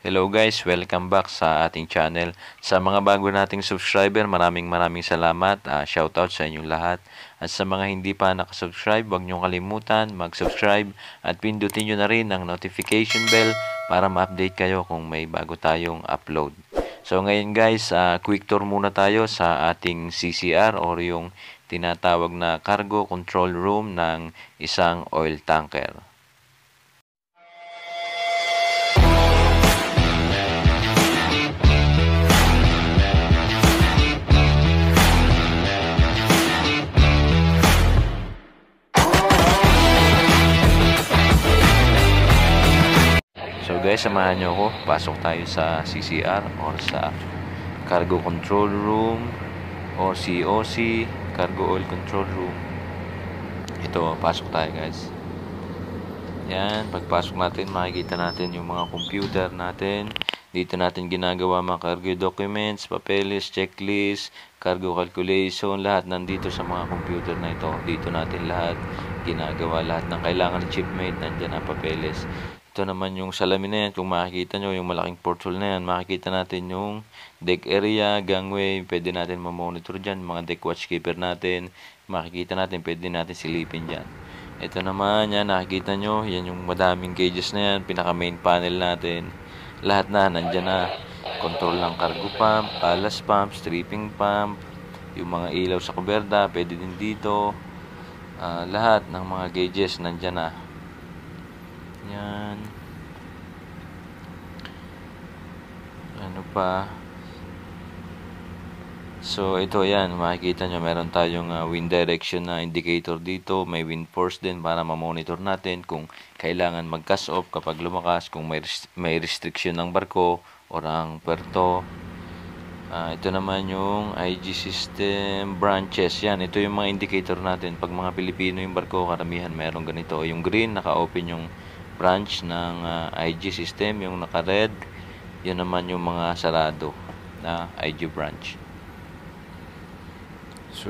Hello guys, welcome back sa ating channel. Sa mga bago nating subscriber, maraming salamat. Shoutout sa inyong lahat. At sa mga hindi pa nakasubscribe, huwag niyong kalimutan mag-subscribe at pindutin niyo na rin ang notification bell para ma-update kayo kung may bago tayong upload. So ngayon guys, quick tour muna tayo sa ating CCR or yung tinatawag na cargo control room ng isang oil tanker. So guys, samahan nyo ako. Pasok tayo sa CCR or sa Cargo Control Room or COC, Cargo Oil Control Room. Ito, pasok tayo guys. Yan, pagpasok natin, makikita natin yung mga computer natin. Dito natin ginagawa mga cargo documents, papeles, checklist, cargo calculation, lahat nandito sa mga computer na ito. Dito natin lahat ginagawa, lahat ng kailangan ng shipmate, nandyan ang papeles. Ito naman yung salamin na yan. Kung makikita nyo, yung malaking porthole na yan, makikita natin yung deck area, gangway, pwede natin mamonitor dyan, mga deck watchkeeper natin, makikita natin, pwede natin silipin dyan. Ito naman, yan, nakikita nyo, yan yung madaming gauges na yan, pinaka main panel natin, lahat na, nandyan na, control ng cargo pump, ballast pump, stripping pump, yung mga ilaw sa kuberta, pwede din dito, lahat ng mga gauges, nandyan na. Yan. Ano pa? So, ito yan. Makikita nyo, meron tayong wind direction na indicator dito. May wind force din para ma-monitor natin kung kailangan mag-cast off kapag lumakas, kung may restriction ng barko or ang puerto. Ito naman yung IG system branches. Yan, ito yung mga indicator natin. Pag mga Pilipino yung barko, karamihan meron ganito. Yung green, naka-open yung branch ng IG system, yung naka-red, yun naman yung mga sarado na IG branch. So,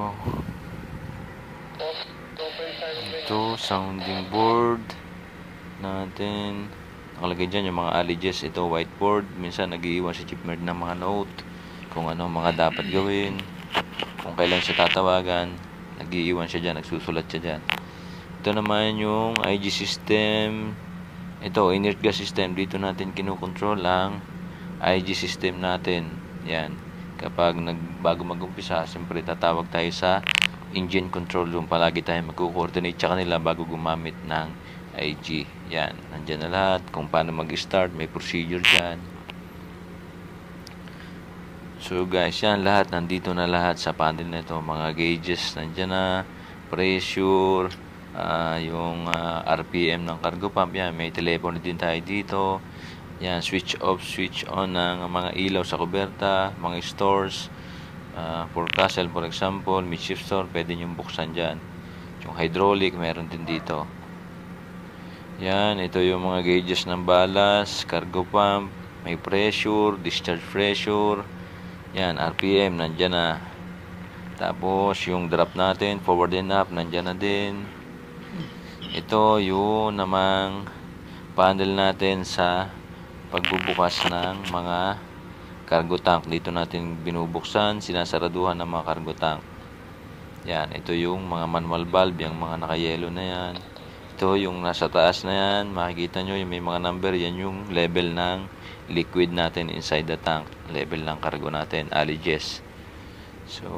ito, sounding board natin. Nakalagay dyan yung mga alleges. Ito, whiteboard. Minsan, nag-iiwan si shipmate ng mga note kung ano mga dapat gawin. Kung kailan siya tatawagan, nag-iiwan siya dyan, nagsusulat siya dyan. Ito naman yung IG system. Ito, inert gas system. Dito natin kinokontrol ang IG system natin. Yan. Kapag bago mag-umpisa, siyempre tatawag tayo sa engine control room. Palagi tayo magko-coordinate sa kanila bago gumamit ng IG. Yan. Nandyan na lahat. Kung paano mag-start, may procedure dyan. So guys, yan lahat. Nandito na lahat sa panel na ito. Mga gauges, nandyan na. Pressure, yung RPM ng cargo pump, yan, may telepono din tayo dito, yan, switch off, switch on ng mga ilaw sa kuberta, mga stores, forecastle for example, midship store, pwede nyo buksan dyan. Yung hydraulic, meron din dito. Yan, ito yung mga gauges ng ballast, cargo pump, may pressure, discharge pressure, yan, RPM, nandyan na. Tapos, yung drop natin, forward and up, nandyan na din. Ito yung namang panel natin sa pagbubukas ng mga cargo tank. Dito natin binubuksan, sinasaraduhan ng mga cargo tank. Yan, ito yung mga manual valve, yung mga naka-yellow na yan. Ito yung nasa taas na yan, makikita nyo yung may mga number, yan yung level ng liquid natin inside the tank. Level ng cargo natin, alleges. So,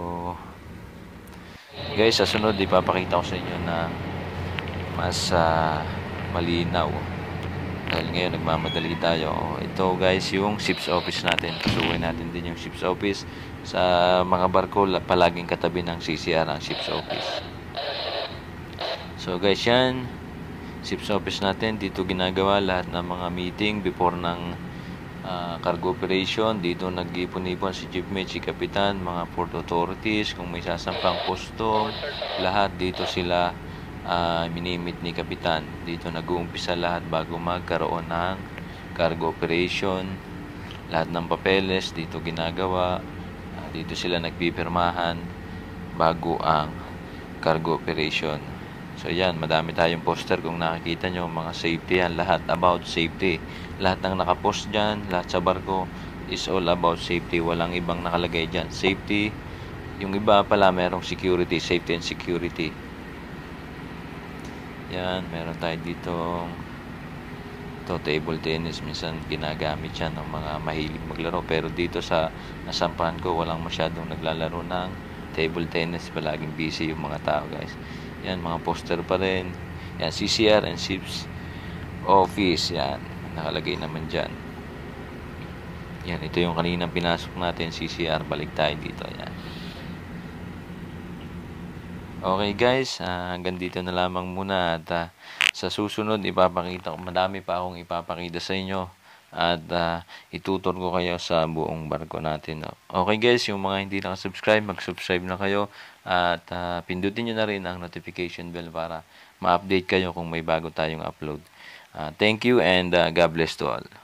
guys, sa sunod, ipapakita ko sa inyo na mas malinaw dahil ngayon nagmamadali tayo. Ito guys, yung ship's office natin. Pasukin natin din yung ship's office. Sa mga barko, palaging katabi ng CCR ang ship's office. So guys, yan ship's office natin. Dito ginagawa lahat ng mga meeting before ng cargo operation. Dito nag-ipon-ipon si shipmate, si kapitan, mga port authorities, kung may sasampang custom, lahat dito sila minimit ni kapitan. Dito nag-uumpisa lahat bago magkaroon ng cargo operation. Lahat ng papeles dito ginagawa. Dito sila nagpipirmahan bago ang cargo operation. So yan, madami tayong poster kung nakikita nyo, mga safety yan, lahat about safety. Lahat ng nakapost dyan, lahat sa barko is all about safety. Walang ibang nakalagay dyan. Safety, yung iba pala merong security, safety and security. Yan, meron tayo dito table tennis. Minsan ginagamit yan ng mga mahilig maglaro. Pero dito sa nasampahan ko, walang masyadong naglalaro ng table tennis. Palaging busy yung mga tao, guys. Yan, mga poster pa rin. Yan, CCR and SIPS office. Yan, nakalagay naman dyan. Yan, ito yung kaninang pinasok natin, CCR. Balik tayo dito. Yan. Okay guys, hanggang dito na lamang muna at sa susunod ipapakita ko, madami pa akong ipapakita sa inyo at itutur ko kayo sa buong barko natin. Okay guys, yung mga hindi nakasubscribe, mag-subscribe na kayo at pindutin nyo na rin ang notification bell para ma-update kayo kung may bago tayong upload. Thank you and God bless to all.